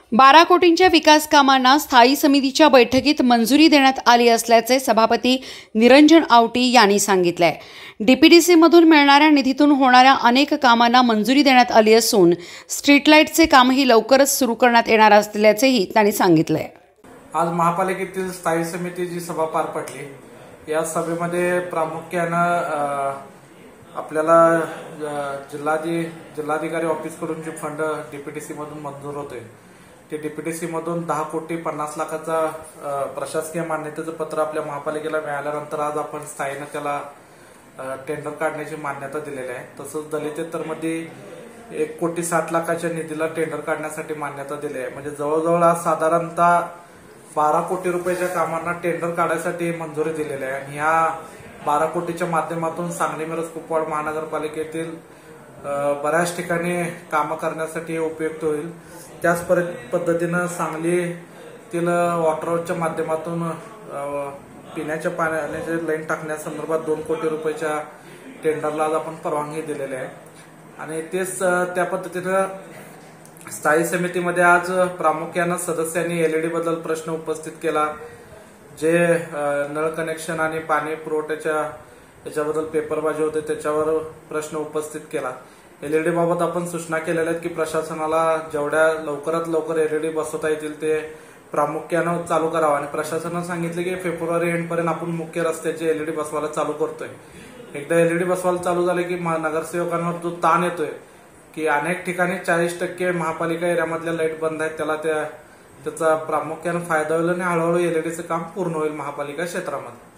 12 कोटींच्या विकास कामांना स्थायी समितीच्या बैठकीत मंजुरी देण्यात आली असल्याचे सभापती निरंजन आवटी यांनी सांगितले। डीपीडीसीमधून मिळणाऱ्या निधीतून होणाऱ्या अनेक कामांना मंजुरी देण्यात आली असून स्ट्रीट लाईटचे कामही लवकरच सुरू करण्यात येणार असल्याचेही त्यांनी सांगितले। आज महापालिकेतील स्थायी समितीची सभा पार पडली। या सभेमध्ये प्रामुख्याने आपल्याला जिल्हाधिकारी ऑफिसकडून जे फंड डीपीडीसी मधून मंजूर होते ते डीपीडीसी मधून 10,50,00,000चा प्रशासकीय मान्यतेचं पत्र आपल्या महापालिकेला मिळाल्यानंतर आज आपण स्थायीने त्याला टेंडर काढण्याची मान्यता दिलेली आहे। तसंच दलितेतरमध्ये 1,60,00,000च्या निधीला टेंडर काढण्यासाठी मान्यता दिली आहे। म्हणजे जवळजवळ आज साधारणतः 12 कोटी रुपयाच्या कामांना टेंडर काढण्यासाठी मंजुरी दिलेली आहे आणि ह्या 12 कोटीच्या माध्यमातून सांगली मिरज कुपवाड महानगरपालिकेतील बऱ्याच ठिकाणी कामं करण्यासाठी उपयुक्त होईल। त्याच पद्धतीने सांगलीतील वॉटर हाऊसच्या माध्यमातून पिण्याच्या पाण्याचे लाईन टाकण्यासंदर्भात 2 कोटी रुपयाच्या टेंडरला आज आपण परवानगी दिलेली आहे आणि तेच त्या पद्धतीने स्थायी समितीमध्ये आज प्रामुख्याने सदस्यांनी एलईडी बद्दल प्रश्न उपस्थित केला। जे नळ कनेक्शन आणि पाणी पुरवठ्याच्या याच्याबद्दल पेपरबाजी होते त्याच्यावर प्रश्न उपस्थित केला। एलईडी बाबत आपण सूचना केलेल्या आहेत की प्रशासनाला जेवढ्या लवकरात लवकर एलईडी बसवता येतील ते प्रामुख्याने चालू करावं आणि प्रशासनाने सांगितले की फेब्रुवारी एंड पर्यंत आपण मुख्य रस्त्याचे एलईडी बसवायला चालू करतोय। एकदा एलईडी बसवायला चालू झाले की नगरसेवकांवर जो ताण येतोय की अनेक ठिकाणी 40% महापालिका एरियामधल्या लाईट बंद आहेत त्याचा प्रामुख्याने फायदा होईल आणि हळूहळू एलईडीचं काम पूर्ण होईल महापालिका क्षेत्रामध्ये।